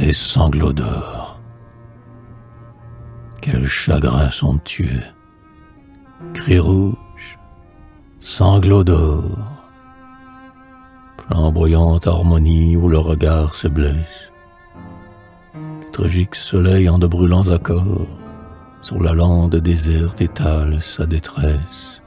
les sanglots d'or. Quel chagrin somptueux, cris rouge, sanglots d'or, flamboyante harmonie où le regard se blesse, liturgique soleil en de brûlants accords, sur la lande déserte étale sa détresse.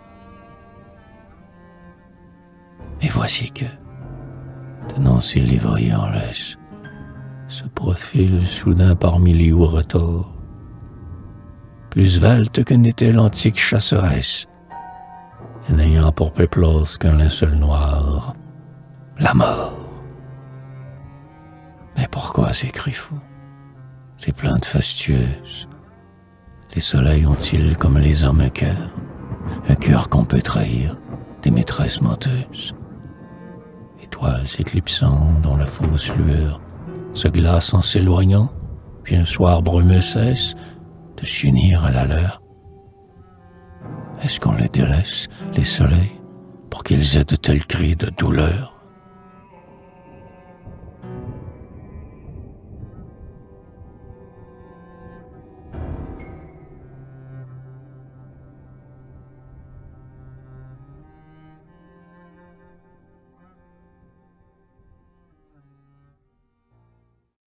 Et voici que, tenant ses lévriers en laisse, se profile soudain parmi les hauts retors, plus svelte que n'était l'antique chasseresse, et n'ayant pour péplace qu'un linceul noir, la mort. Mais pourquoi ces cris fous, ces plaintes fastueuses? Les soleils ont-ils comme les hommes un cœur qu'on peut trahir, des maîtresses menteuses? Étoiles s'éclipsant dans la fausse lueur, se glacent en s'éloignant, puis un soir brumeux cesse de s'unir à la leur. Est-ce qu'on les délaisse, les soleils, pour qu'ils aient de tels cris de douleur?